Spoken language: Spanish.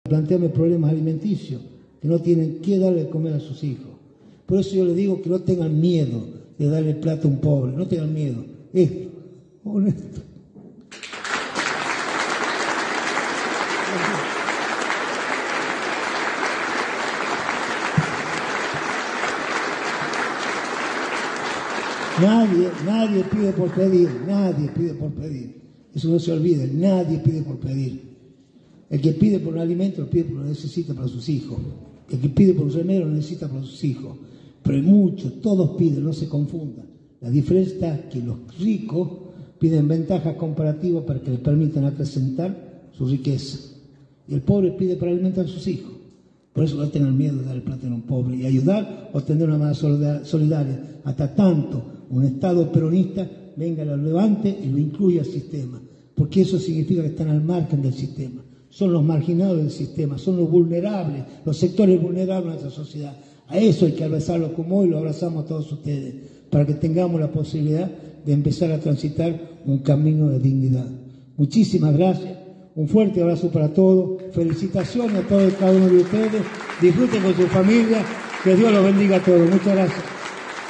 plantearme problemas alimenticios, que no tienen qué darle de comer a sus hijos. Por eso yo les digo que no tengan miedo de darle plata a un pobre, no tengan miedo. Esto, honesto. Nadie pide por pedir, nadie pide por pedir. Eso no se olvide, nadie pide por pedir. El que pide por un alimento lo pide porque lo necesita para sus hijos. El que pide por un remedio lo necesita para sus hijos. Pero hay muchos, todos piden, no se confundan. La diferencia está que los ricos piden ventajas comparativas para que les permitan acrecentar su riqueza. Y el pobre pide para alimentar a sus hijos. Por eso no tengan miedo de darle plata a un pobre y ayudar o tener una mano solidaria. Hasta tanto un Estado peronista venga, lo levante y lo incluya al sistema. Porque eso significa que están al margen del sistema. Son los marginados del sistema, son los vulnerables, los sectores vulnerables de nuestra sociedad. A eso hay que abrazarlo como hoy lo abrazamos a todos ustedes, para que tengamos la posibilidad de empezar a transitar un camino de dignidad. Muchísimas gracias, un fuerte abrazo para todos, felicitaciones a todos y cada uno de ustedes, disfruten con su familia, que Dios los bendiga a todos. Muchas gracias.